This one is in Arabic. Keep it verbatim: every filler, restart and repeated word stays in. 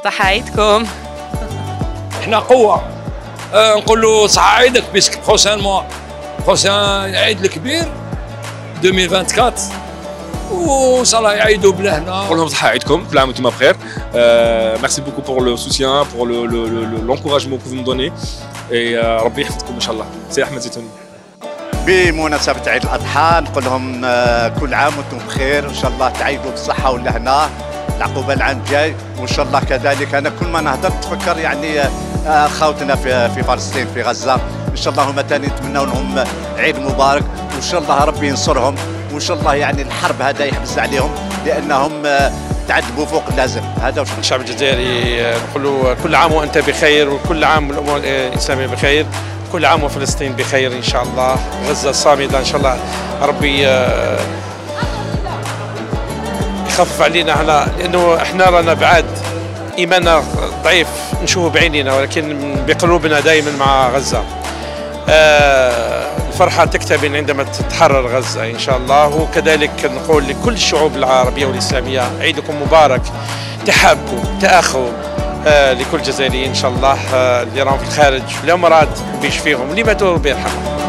صح عيدكم. احنا قوة. أه نقول له صح عيدك بيسك بروسان موا بروسان عيد الكبير ألفين وأربعة وعشرين وإن شاء الله يعيدوا بلا هنا. نقول لهم صحة عيدكم كل عام وانتم بخير. ميرسي بوكو بور لو سوتيان بور لونكوراجمون كو vous me donnez et ربي يحفظكم ان شاء الله. سي احمد زيتوني. بمناسبة عيد الأضحى نقول لهم كل عام وانتم بخير، إن شاء الله تعيدوا بالصحة والهنا العقوبة العام الجاي، وإن شاء الله كذلك أنا كل ما نهضر تفكر يعني خوتنا في في فلسطين في غزة، إن شاء الله هما ثاني نتمنوا لهم عيد مبارك، وإن شاء الله ربي ينصرهم، وإن شاء الله يعني الحرب هذا يحبس عليهم لأنهم تعذبوا فوق اللازم. هذا وش الشعب الجزائري نقول له كل عام وأنت بخير، وكل عام الأمة الإسلامية بخير، كل عام وفلسطين بخير إن شاء الله، غزة صامدة إن شاء الله، ربي يخفف علينا هنا، لأنه إحنا رانا بعاد إيماننا ضعيف نشوفه بعينينا، ولكن بقلوبنا دائما مع غزة. الفرحة تكتمل عندما تتحرر غزة إن شاء الله، وكذلك نقول لكل الشعوب العربية والإسلامية عيدكم مبارك، تحابوا تأخوا لكل جزائري إن شاء الله اللي راهم في الخارج والأمراض بيشفيهم، اللي ماتوا ربي يرحمهم.